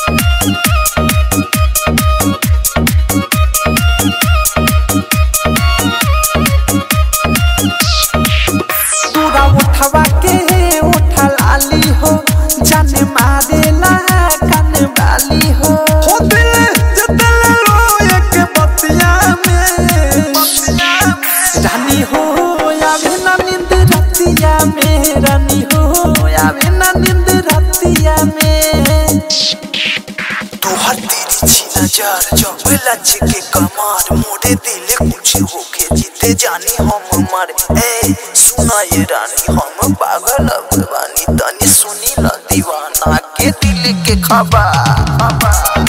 तोरा उठवा के उठा लाली हो जाने मारेला कान वाली हो दिल जतल रोए के बतिया में रानी हो आवे ना नींद रतिया में रानी हो आवे ना नींद रतिया में तोहर तेरी छी नजर जब लच के कमार मोरे दिल कुछ होके जीते जानी हम मर ए सुना ये रानी हम पागल बानी तनी सुनी ला दीवाना के दिल के खबर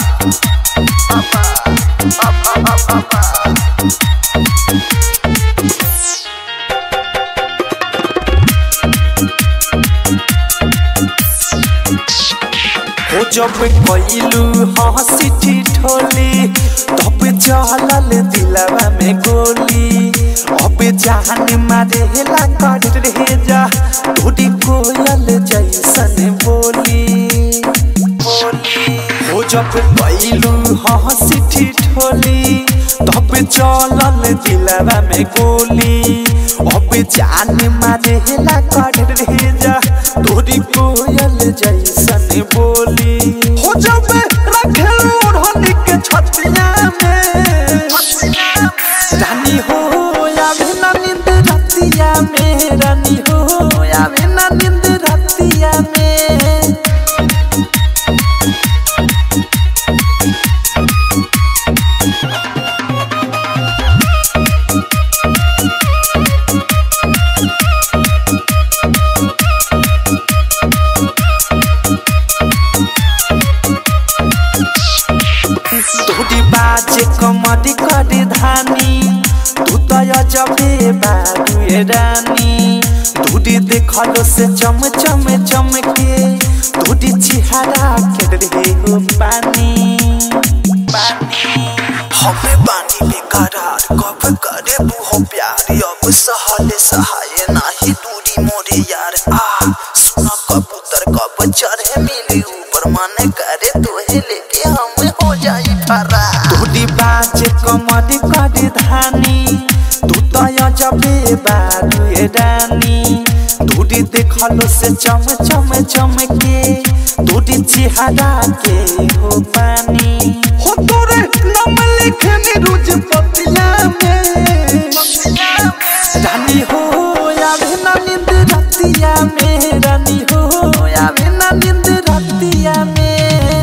हो जब कइलू हंसी ठिठोली तब चलल दिलवा में गोली अब जान मारेला कर रे जा थोड़ी कोयल जैसन बोली हो जब कइलू हंसी ठिठोली तब चलल दिलवा में गोली अब जान मारेला कर रे जा थोड़ी कोयल जैसन बोली हो जब रखेलू ओढ़नी के छतिया में रानी हो आवे ना नींद रतिया में रानी हो आवे ना नींद रतिया में तोड़ी बाजे कमरी करे धानी तू तो जबे बाबू रानी तोड़ी देखलो से चम चम चमके तोड़ी चिहारा के रहे हो पानी हमें पानी बेकरार कब करे बुहो प्यार अब सहले सहाय नाही दूरी मोरे यार सुना कबूतर कब चढ़े मिली ऊपर मन करे तोहे लेके हम हो जाई फरा तोड़ी बाजे कमरी करे धानी तू तो जबे बाबू रानी तोड़ी देखलो से चम चम चमके तोड़ी चिहारा के हो पानी हो तोरे नाम लिखने रोज पतिया में रानी हो आवे ना नींद रतिया में रानी हो आवे ना नींद रतिया में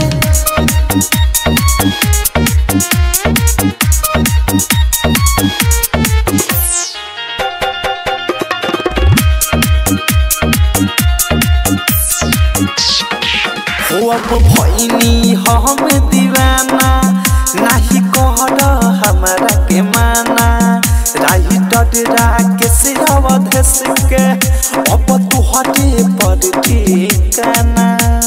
हो अब भइनी हम दीवाना नाही कहर हमरा के माना राही डडरा के से अवधेश के अब तुहरे पर ठिकाना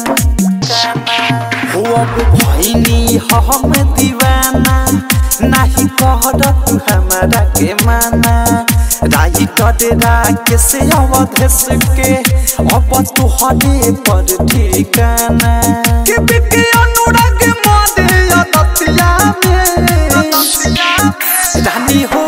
हो अब भइनी हम दीवाना नाही कहर तू हमरा के माना राही डडरा के से अवधेश के अब तुहरे पर ठिकाना के बिके अनुराग मोदे दतिया में रानी हो